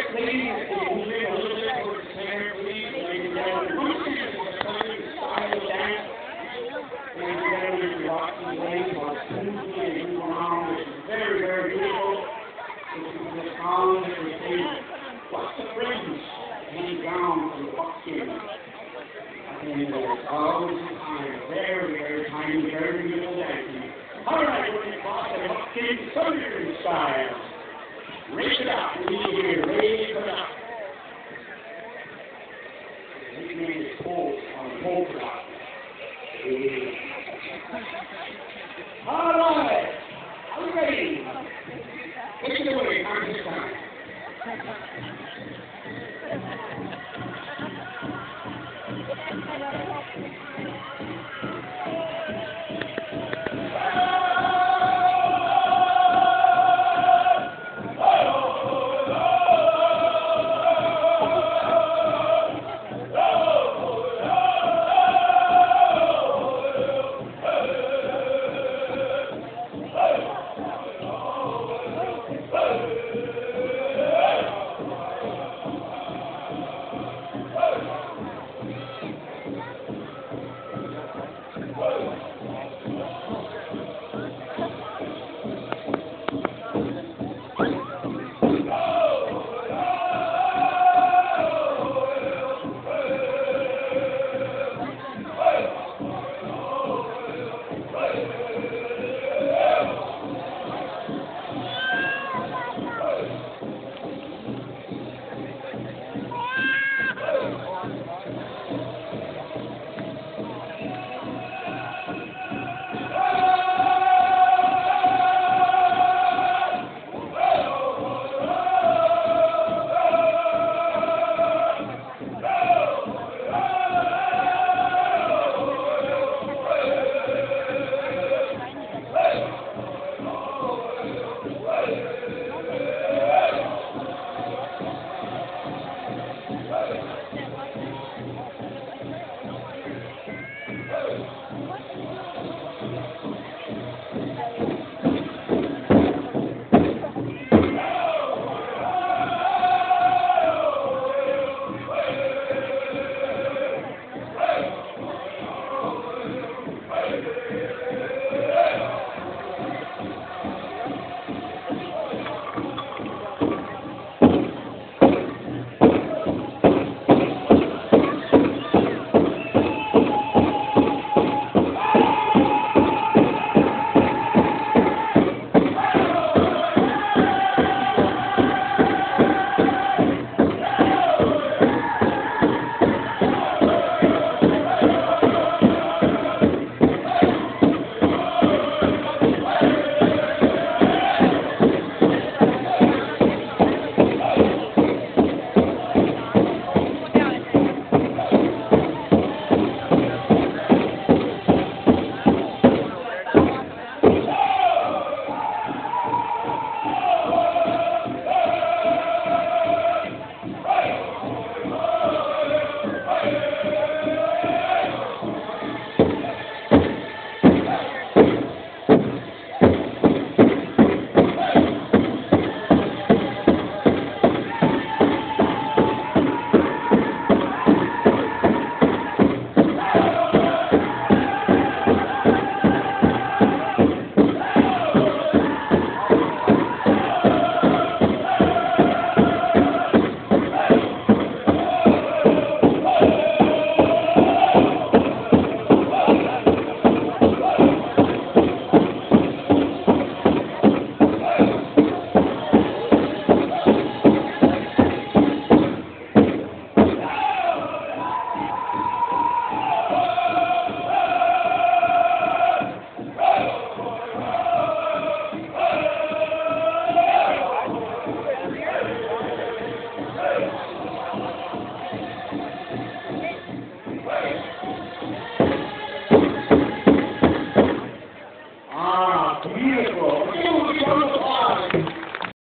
Ladies, if you move in a little bit towards the center, please, ladies and gentlemen. Buckskin is a southern style dance. Ladies and gentlemen, if you're watching the ladies are smoothly and moving around, which is very, very beautiful. This is the song that we sing, What's the Friends Hanging Down from the Buckskin. And there's always a time, very, very tiny, very beautiful dancing. All right, we're going to cross the Buckskin southern style. Raise it up, we need you here, raise it up. His name is Paul, on the pole product.